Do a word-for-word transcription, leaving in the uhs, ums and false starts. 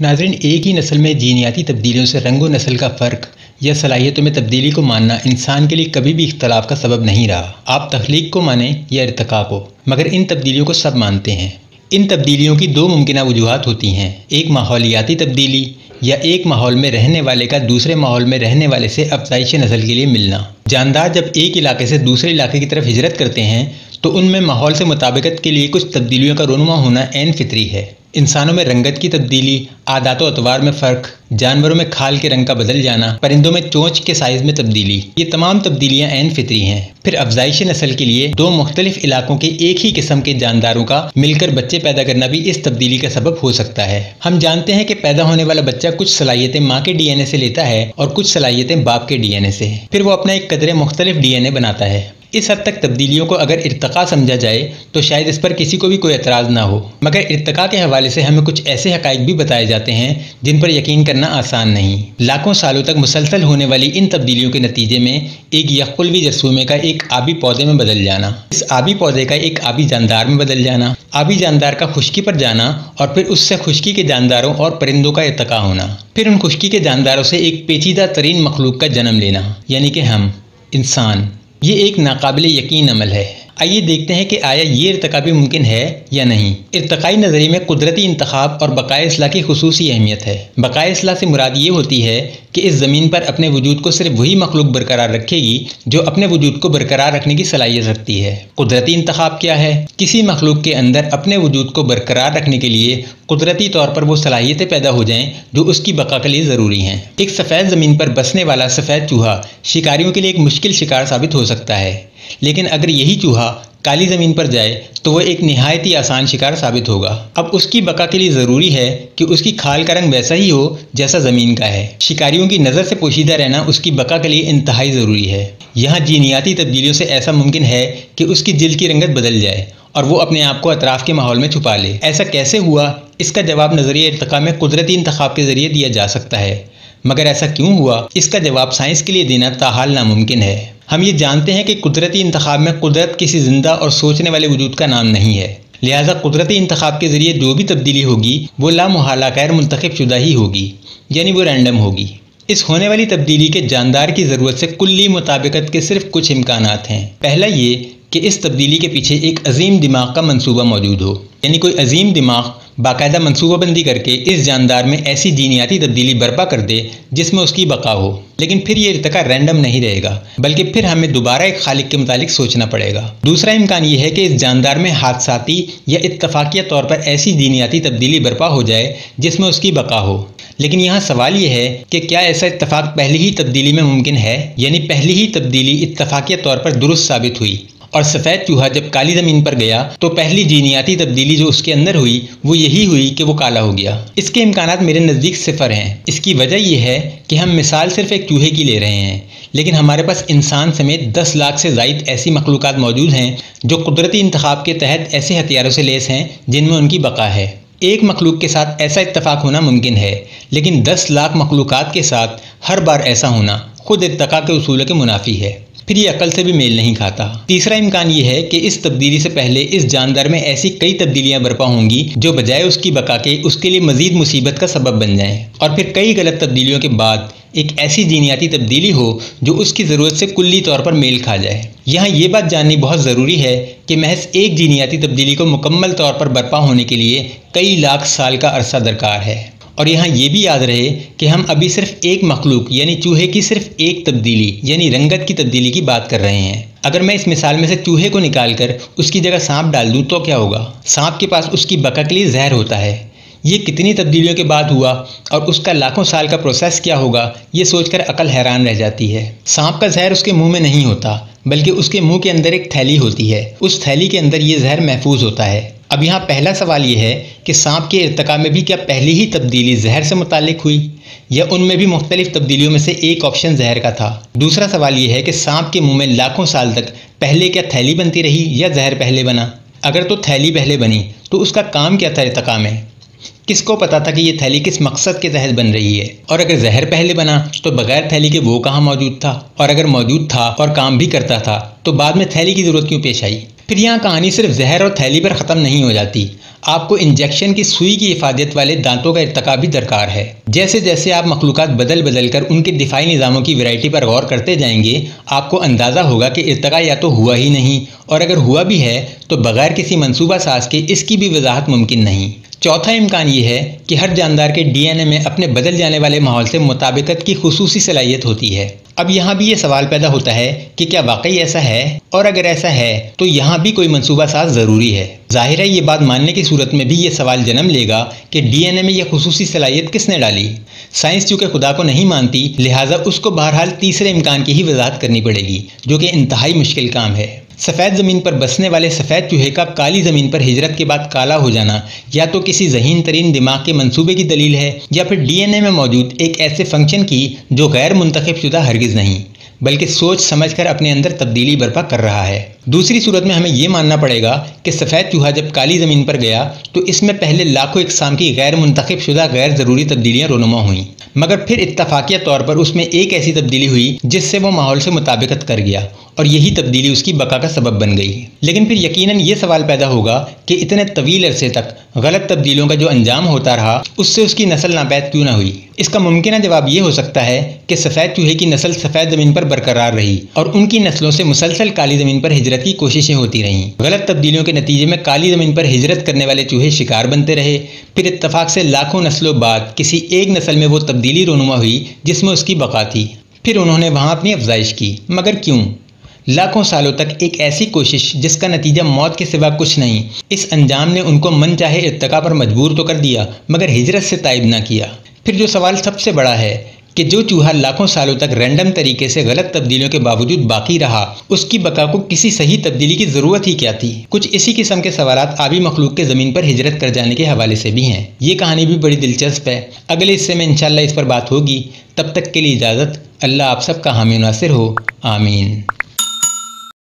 नाज़रीन, एक ही नस्ल में जीनियाती तब्दीलियों से रंगो नस्ल का फ़र्क या सलाहियतों में तब्दीली को मानना इंसान के लिए कभी भी इख्तलाफ का सबब नहीं रहा। आप तख्लीक को माने या इर्तिका को, मगर इन तब्दीलियों को सब मानते हैं। इन तब्दीलियों की दो मुमकिना वजूहात होती हैं, एक माहौलियाती तब्दीली या एक माहौल में रहने वाले का दूसरे माहौल में रहने वाले से अफजाइश नस्ल के लिए मिलना। जानदार जब एक इलाके से दूसरे इलाके की तरफ हिजरत करते हैं तो उनमें माहौल से मुताबिकत के लिए कुछ तब्दीलियों का रोनुमा होना ऐन फितरी है। इंसानों में रंगत की तब्दीली, आदात व अतवार में फ़र्क, जानवरों में खाल के रंग का बदल जाना, परिंदों में चोंच के साइज़ में तब्दीली, ये तमाम तब्दीलियाँ ऐन फितरी हैं। फिर अफजाइश नस्ल के लिए दो मुख्तलिफ इलाकों के एक ही किस्म के जानदारों का मिलकर बच्चे पैदा करना भी इस तब्दीली का सबब हो सकता है। हम जानते हैं कि पैदा होने वाला बच्चा कुछ सलाहियतें माँ के डी एन ए से लेता है और कुछ सलाहियतें बाप के डी एन ए से, फिर वो अपना एक कदरे मुख्तलिफ डी एन ए बनाता है। इस हद तक तब्दीलियों को अगर इर्तिका समझा जाए तो शायद इस पर किसी को भी कोई एतराज़ ना हो, मगर इर्तिका के हवाले से हमें कुछ ऐसे हक़ाइक़ भी बताए जाते हैं जिन पर यकीन करना आसान नहीं। लाखों सालों तक मुसलसल होने वाली इन तब्दीलियों के नतीजे में एक यक़ुल्वी जरसूमे का एक आबी पौधे में बदल जाना, इस आबी पौधे का एक आबी जानदार में बदल जाना, आबी जानदार का खुश्की पर जाना और फिर उससे खुश्की के जानदारों और परिंदों का इर्तिका होना, फिर उन खुश्की के जानदारों से एक पेचीदा तरीन मखलूक का जन्म लेना, यानी कि हम इंसान। ये एक नाकाबिल यकीन अमल है। आइए देखते हैं कि आया ये इर्तिका भी मुमकिन है या नहीं। इर्तिकाई नज़रिए में कुदरती इंतखाब और बकाए इस्लाह की खुसूसी अहमियत है। बकाए इस्लाह से मुराद ये होती है कि इस ज़मीन पर अपने वजूद को सिर्फ वही मखलूक बरकरार रखेगी जो अपने वजूद को बरकरार रखने की सलाहियत रखती है। कुदरती इंतखाब क्या है? किसी मखलूक के अंदर अपने वजूद को बरकरार रखने के लिए कुदरती तौर पर वो सलाहियतें पैदा हो जाएं जो उसकी बका के लिए ज़रूरी हैं। एक सफ़ेद ज़मीन पर बसने वाला सफ़ेद चूहा शिकारियों के लिए एक मुश्किल शिकार साबित हो सकता है, लेकिन अगर यही चूहा काली ज़मीन पर जाए तो वह एक निहायत ही आसान शिकार साबित होगा। अब उसकी बका के लिए ज़रूरी है कि उसकी खाल का रंग वैसा ही हो जैसा ज़मीन का है। शिकारियों की नज़र से पोशीदा रहना उसकी बका के लिए इंतहाई ज़रूरी है। यहाँ जीनियाती तब्दीलियों से ऐसा मुमकिन है कि उसकी जिल्द की रंगत बदल जाए और वो अपने आप को अतराफ़ के माहौल में छुपा ले। ऐसा कैसे हुआ, इसका जवाब नज़रिया इर्तिका में कुदरती इंतखाब के ज़रिए दिया जा सकता है, मगर ऐसा क्यों हुआ, इसका जवाब साइंस के लिए देना ताहाल नामुमकिन है। हम ये जानते हैं कि कुदरती इंतखाब में कुदरत किसी जिंदा और सोचने वाले वजूद का नाम नहीं है, लिहाजा कुदरती इंतखाब के ज़रिए जो भी तब्दीली होगी वो लामुहाला गैर मुंतखब शुदा ही होगी, यानी वो रैंडम होगी। इस होने वाली तब्दीली के जानदार की ज़रूरत से कुल्ली मुताबिकत के सिर्फ कुछ इम्कानात हैं। पहला ये कि इस तब्दीली के पीछे एक अजीम दिमाग का मंसूबा मौजूद हो, यानी कोई अजीम दिमाग बाकायदा मनसूबाबंदी करके इस जानदार में ऐसी जीनियाती तब्दीली बर्पा कर दे जिसमें उसकी बका हो। लेकिन फिर ये इर्तिका रैंडम नहीं रहेगा, बल्कि फिर हमें दोबारा एक खालिक के मुतालिक सोचना पड़ेगा। दूसरा इम्कान ये है कि इस जानदार में हादसाती या इत्तफाकिया तौर पर ऐसी जीनियाती तब्दीली बर्पा हो जाए जिसमें उसकी बका हो। लेकिन यहाँ सवाल ये है कि क्या ऐसा इत्तफाक पहली ही तब्दीली में मुमकिन है, यानी पहली ही तब्दीली इत्तफाकिया तौर पर दुरुस्त साबित हुई और सफ़ेद चूहा जब काली ज़मीन पर गया तो पहली जीनियाती तब्दीली जो उसके अंदर हुई वो यही हुई कि वो काला हो गया। इसके इम्कानात मेरे नज़दीक सिफर हैं। इसकी वजह यह है कि हम मिसाल सिर्फ एक चूहे की ले रहे हैं, लेकिन हमारे पास इंसान समेत दस लाख से ज़ायद ऐसी मखलूक़ात मौजूद हैं जो कुदरती इंतखाब के तहत ऐसे हथियारों से लेस हैं जिनमें उनकी बका है। एक मखलूक के साथ ऐसा इत्तफाक होना मुमकिन है, लेकिन दस लाख मखलूक़ात के साथ हर बार ऐसा होना खुद इर्तिका के उसूल के मुनाफी है। फिर ये अकल से भी मेल नहीं खाता। तीसरा इम्कान ये है कि इस तब्दीली से पहले इस जानदार में ऐसी कई तब्दीलियां बर्पा होंगी जो बजाय उसकी बका के उसके लिए मजीद मुसीबत का सबब बन जाएं, और फिर कई गलत तब्दीलियों के बाद एक ऐसी जीनियाती तब्दीली हो जो उसकी ज़रूरत से कुल्ली तौर पर मेल खा जाए। यहाँ ये बात जाननी बहुत ज़रूरी है कि महज एक जीनियाती तब्दीली को मुकम्मल तौर पर बर्पा होने के लिए कई लाख साल का अरसा दरकार है। और यहाँ ये भी याद रहे कि हम अभी सिर्फ एक मखलूक यानी चूहे की सिर्फ एक तब्दीली यानी रंगत की तब्दीली की बात कर रहे हैं। अगर मैं इस मिसाल में से चूहे को निकाल कर उसकी जगह सांप डाल दूँ तो क्या होगा? सांप के पास उसकी बका के लिए जहर होता है। ये कितनी तब्दीलियों के बाद हुआ और उसका लाखों साल का प्रोसेस क्या होगा, ये सोचकर अकल हैरान रह जाती है। सांप का जहर उसके मुंह में नहीं होता, बल्कि उसके मुंह के अंदर एक थैली होती है। उस थैली के अंदर ये जहर महफूज होता है। अब यहाँ पहला सवाल ये है कि सांप के इर्तिका में भी क्या पहली ही तब्दीली जहर से मुतालिक हुई, या उनमें भी मुख्तलिफ तब्दीलियों में से एक ऑप्शन जहर का था? दूसरा सवाल ये है कि सांप के मुंह में लाखों साल तक पहले क्या थैली बनती रही या जहर पहले बना? अगर तो थैली पहले बनी तो उसका काम क्या था इर्तिका में? किसको पता था कि ये थैली किस मकसद के तहत बन रही है? और अगर जहर पहले बना तो बगैर थैली के वो कहाँ मौजूद था? और अगर मौजूद था और काम भी करता था तो बाद में थैली की ज़रूरत क्यों पेश आई? फिर यहाँ कहानी सिर्फ जहर और थैली पर ख़त्म नहीं हो जाती, आपको इंजेक्शन की सुई की हिफाजत वाले दांतों का इर्तिका भी दरकार है। जैसे जैसे आप मखलूक़ात बदल बदल कर उनके दिफाई निज़ामों की वैरायटी पर गौर करते जाएंगे, आपको अंदाज़ा होगा कि इर्तिका या तो हुआ ही नहीं, और अगर हुआ भी है तो बग़ैर किसी मनसूबा साज के इसकी भी वजाहत मुमकिन नहीं। चौथा इम्कान ये है कि हर जानदार के डी एन ए में अपने बदल जाने वाले माहौल से मुताबिकत की खुसूसी सलाहियत होती है। अब यहाँ भी ये सवाल पैदा होता है कि क्या वाकई ऐसा है, और अगर ऐसा है तो यहाँ भी कोई मनसूबा साज ज़रूरी है। जाहिर है ये बात मानने की सूरत में भी ये सवाल जन्म लेगा कि डी एन ए में यह खुसूसी सलाहियत किसने डाली। साइंस चूँकि खुदा को नहीं मानती, लिहाजा उसको बहरहाल तीसरे इम्कान की ही वजाहत करनी पड़ेगी, जो कि इंतहाई मुश्किल काम है। सफ़ेद ज़मीन पर बसने वाले सफ़ेद चूहे का काली ज़मीन पर हिजरत के बाद काला हो जाना या तो किसी जहीन तरीन दिमाग के मंसूबे की दलील है, या फिर डी एन ए में मौजूद एक ऐसे फंक्शन की जो गैर मुंतखब शुदा हरगिज़ नहीं, बल्कि सोच समझ कर अपने अंदर तब्दीली बर्पा कर रहा है। दूसरी सूरत में हमें ये मानना पड़ेगा कि सफ़ेद चूहा जब काली ज़मीन पर गया तो इसमें पहले लाखों इकसाम की गैर मुंतखब शुदा गैर ज़रूरी तब्दीलियाँ रोनुमा हुईं, मगर फिर इत्तफाकिया तौर पर उसमें एक ऐसी तब्दीली हुई जिससे वो माहौल से मुताबिकत कर गया, और यही तब्दीली उसकी बका का सबब बन गई। लेकिन फिर यकीनन ये सवाल पैदा होगा कि इतने तवील अरसे तक गलत तब्दीलियों का जो अंजाम होता रहा, उससे उसकी नस्ल नापैद क्यों ना हुई। इसका मुमकिन जवाब ये हो सकता है कि सफ़ेद चूहे की नस्ल सफ़ेद ज़मीन पर बरकरार रही और उनकी नस्लों से मुसलसल काली ज़मीन पर हिजरत की कोशिशें होती रहीं। गलत तब्दीलियों के नतीजे में काली ज़मीन पर हिजरत करने वाले चूहे शिकार बनते रहे, फिर इत्तफाक से लाखों नस्लों बाद किसी एक नस्ल में वो तब्दीली रोनुमा हुई जिसमें उसकी बका थी। फिर उन्होंने वहाँ अपनी अफजाइश की, मगर क्यों? लाखों सालों तक एक ऐसी कोशिश जिसका नतीजा मौत के सिवा कुछ नहीं, इस अंजाम ने उनको मन चाहे इर्तिका पर मजबूर तो कर दिया, मगर हिजरत से ताइब ना किया। फिर जो सवाल सबसे बड़ा है कि जो चूहा लाखों सालों तक रैंडम तरीके से गलत तब्दीलियों के बावजूद बाकी रहा, उसकी बका को किसी सही तब्दीली की ज़रूरत ही क्या थी। कुछ इसी किस्म के सवालात आबी मखलूक के ज़मीन पर हिजरत कर जाने के हवाले से भी हैं। ये कहानी भी बड़ी दिलचस्प है। अगले हिस्से में इंशाअल्लाह इस पर बात होगी। तब तक के लिए इजाज़त। अल्लाह आप सबका हामी नासिर हो। आमीन।